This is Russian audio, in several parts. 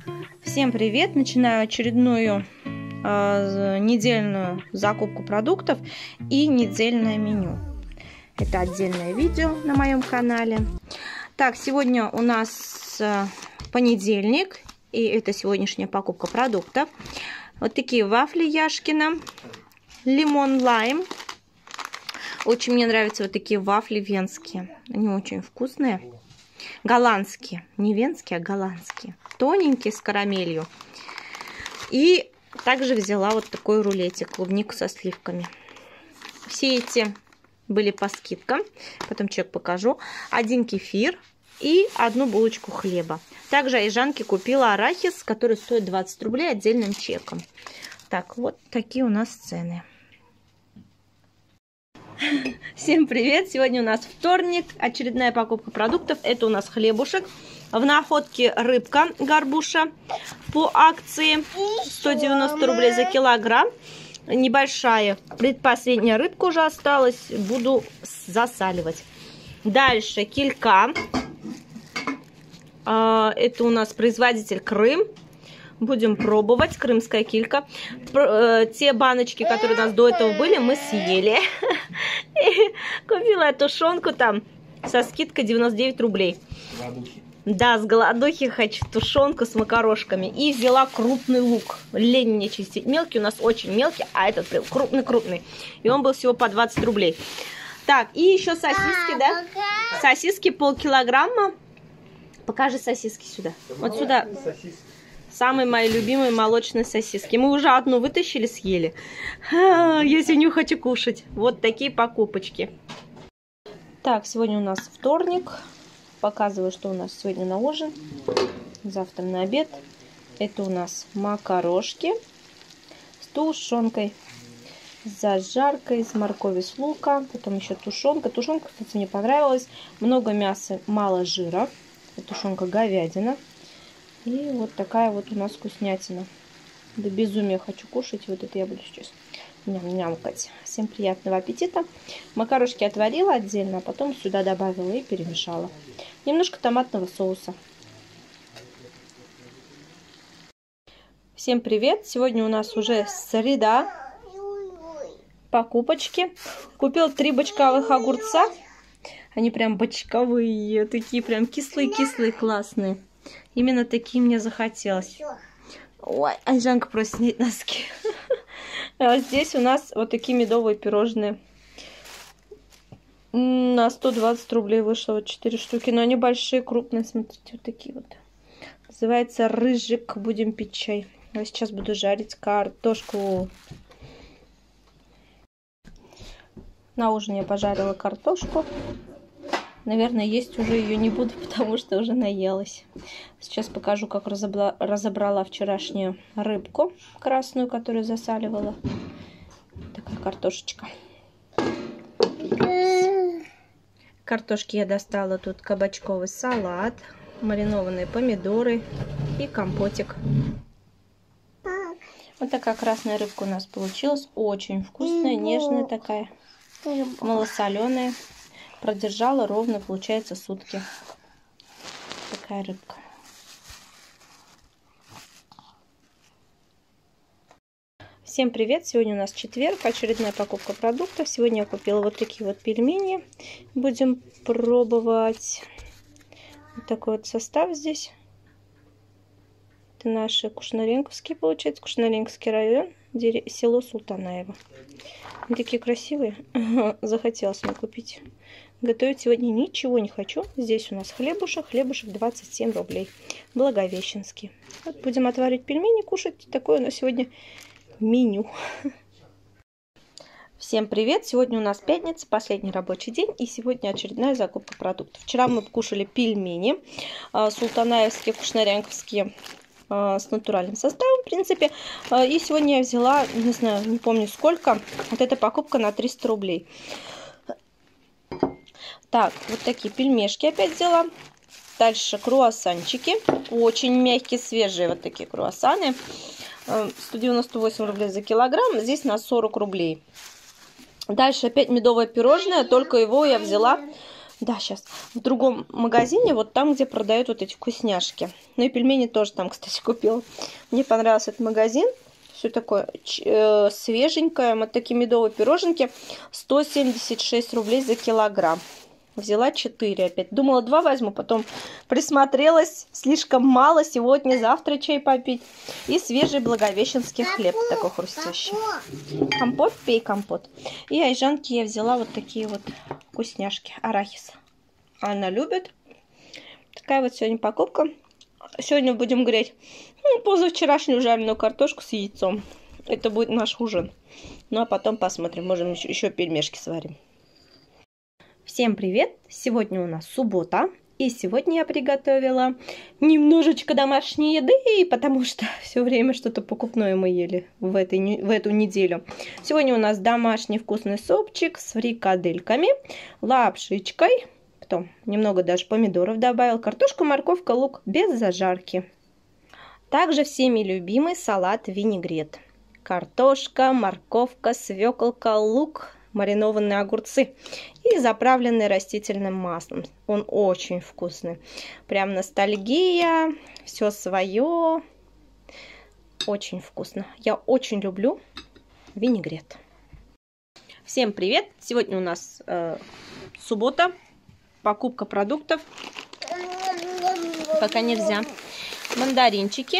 Всем привет! Начинаю очередную недельную закупку продуктов и недельное меню. Это отдельное видео на моем канале. Так, сегодня у нас понедельник, и это сегодняшняя покупка продуктов. Вот такие вафли Яшкино, лимон-лайм. Очень мне нравятся вот такие вафли венские. Они очень вкусные. Голландские. Не венские, а голландские. Тоненькие, с карамелью. И также взяла вот такой рулетик. Клубнику со сливками. Все эти были по скидкам. Потом чек покажу. Один кефир и одну булочку хлеба. Также Айжанке купила арахис, который стоит 20 рублей отдельным чеком. Так, вот такие у нас цены. Всем привет! Сегодня у нас вторник, очередная покупка продуктов. Это у нас хлебушек. В находке рыбка горбуша по акции 190 рублей за килограмм. Небольшая, предпоследняя рыбка уже осталась. Буду засаливать. Дальше килька. Это у нас производитель Крым. Будем пробовать. Крымская килька. Те баночки, которые у нас до этого были, мы съели. И купила тушенку там со скидкой 99 рублей. Да, с голодухи хочу тушенку с макарошками. И взяла крупный лук. Лень мне чистить. Мелкий у нас очень мелкий, а этот прям крупный-крупный. И он был всего по 20 рублей. Так, и еще сосиски, да? Сосиски полкилограмма. Покажи сосиски сюда. Вот сюда. Самые мои любимые молочные сосиски. Мы уже одну вытащили, съели. Я сегодня хочу кушать. Вот такие покупочки. Так, сегодня у нас вторник. Показываю, что у нас сегодня на ужин. Завтра на обед. Это у нас макарошки с тушенкой. С зажаркой, с моркови, с лука. Потом еще тушенка. Тушенка, кстати, мне понравилась. Много мяса, мало жира. Тушенка говядина. И вот такая вот у нас вкуснятина. До безумия хочу кушать. Вот это я буду сейчас ням-нямкать. Всем приятного аппетита. Макарошки отварила отдельно, а потом сюда добавила и перемешала. Немножко томатного соуса. Всем привет. Сегодня у нас уже среда. Покупочки. Купила 3 бочковых огурца. Они прям бочковые. Такие прям кислые-кислые, классные. Именно такие мне захотелось. Ой, Айжанка просит снять носки. А здесь у нас вот такие медовые пирожные. На 120 рублей вышло вот 4 штуки. Но они большие, крупные. Смотрите, вот такие вот. Называется рыжик. Будем пить чай. Я сейчас буду жарить картошку. На ужин я пожарила картошку. Наверное, есть уже ее не буду, потому что уже наелась. Сейчас покажу, как разобрала вчерашнюю рыбку красную, которую засаливала. Такая картошечка. Картошки я достала тут кабачковый салат, маринованные помидоры и компотик. Вот такая красная рыбка у нас получилась. Очень вкусная, нежная такая, малосоленая. Продержала ровно, получается, сутки. Такая рыбка. Всем привет! Сегодня у нас четверг, очередная покупка продуктов. Сегодня я купила вот такие вот пельмени. Будем пробовать. Вот такой вот состав здесь. Это наши кушнаренковские, получается. Кушнаренковский район, село Султанаево. Они такие красивые. Захотелось мне купить. Готовить сегодня ничего не хочу. Здесь у нас хлебушек. Хлебушек 27 рублей. Благовещенский. Вот будем отварить пельмени, кушать. Такое у нас сегодня меню. Всем привет! Сегодня у нас пятница, последний рабочий день. И сегодня очередная закупка продуктов. Вчера мы кушали пельмени. Султанаевские, кушнаренковские. С натуральным составом, в принципе. И сегодня я взяла, не знаю, не помню сколько. Вот эта покупка на 300 рублей. Так, вот такие пельмешки опять взяла. Дальше круассанчики. Очень мягкие, свежие вот такие круассаны. 198 рублей за килограмм. Здесь на 40 рублей. Дальше опять медовое пирожное. Только его я взяла Да, сейчас. В другом магазине, вот там, где продают вот эти вкусняшки. Ну и пельмени тоже там, кстати, купила. Мне понравился этот магазин. Все такое свеженькое. Вот такие медовые пироженки. 176 рублей за килограмм. Взяла 4 опять. Думала, 2 возьму, потом присмотрелась. Слишком мало. Сегодня, завтра чай попить. И свежий благовещенский хлеб. Такой хрустящий. Компот, пей компот. И айжанки я взяла вот такие вот вкусняшки. Арахис. Она любит. Такая вот сегодня покупка. Сегодня будем греть позавчерашнюю жареную картошку с яйцом. Это будет наш ужин. Ну а потом посмотрим. Можем еще пельмешки сварим. Всем привет! Сегодня у нас суббота, и сегодня я приготовила немножечко домашней еды, потому что все время что-то покупное мы ели в эту неделю. Сегодня у нас домашний вкусный супчик с фрикадельками, лапшичкой, потом немного даже помидоров добавил, картошка, морковка, лук без зажарки. Также всеми любимый салат винегрет. Картошка, морковка, свеколка, лук, маринованные огурцы и заправленный растительным маслом. Он очень вкусный. Прям ностальгия, все свое. Очень вкусно. Я очень люблю винегрет. Всем привет! Сегодня у нас суббота. Покупка продуктов. Пока нельзя. Мандаринчики.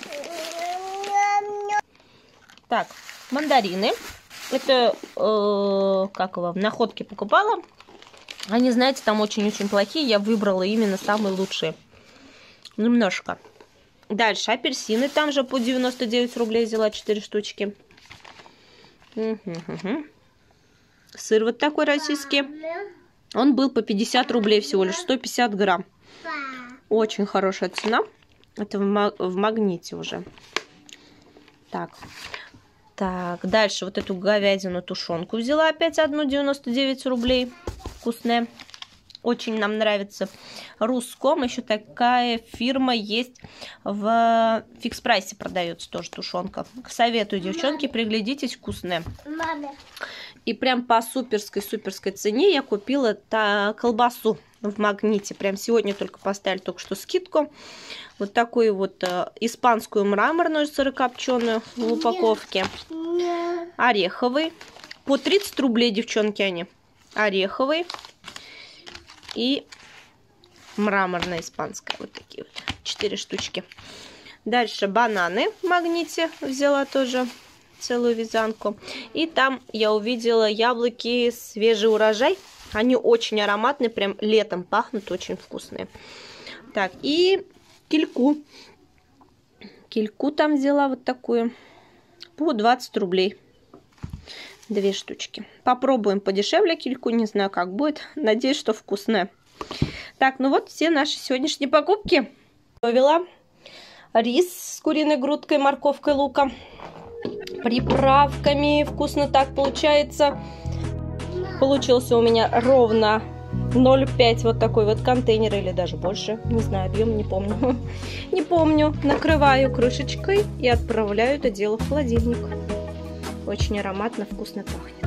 Так, мандарины. Это, как его, в находке покупала. Они, знаете, там очень-очень плохие. Я выбрала именно самые лучшие. Немножко. Дальше апельсины. Там же по 99 рублей взяла 4 штучки. Сыр вот такой российский. Он был по 50 рублей всего лишь. 150 грамм. Очень хорошая цена. Это в Магните уже. Так, дальше вот эту говядину тушенку взяла опять одну, 99 рублей. Вкусная. Очень нам нравится. Руском. Еще такая фирма есть в Фикс Прайсе продается тоже тушенка. Советую, девчонки, приглядитесь, вкусная. И прям по суперской цене я купила колбасу в Магните. Прям сегодня только поставили только что скидку. Вот такую вот испанскую мраморную сырокопченую в упаковке. Ореховый. По 30 рублей, девчонки, они. Ореховый. И мраморная испанская. Вот такие вот. 4 штучки. Дальше бананы в Магните взяла тоже. Целую вязанку. И там я увидела яблоки свежий урожай. Они очень ароматные. Прям летом пахнут. Очень вкусные. Так, и кильку. Кильку там взяла вот такую. По 20 рублей. 2 штучки. Попробуем подешевле кильку. Не знаю, как будет. Надеюсь, что вкусная. Так, ну вот все наши сегодняшние покупки. Повела рис с куриной грудкой, морковкой, луком. Приправками. Вкусно так получается. Получился у меня ровно 0,5 вот такой вот контейнер, или даже больше, не знаю, объем, не помню. Не помню. Накрываю крышечкой и отправляю это дело в холодильник. Очень ароматно, вкусно пахнет.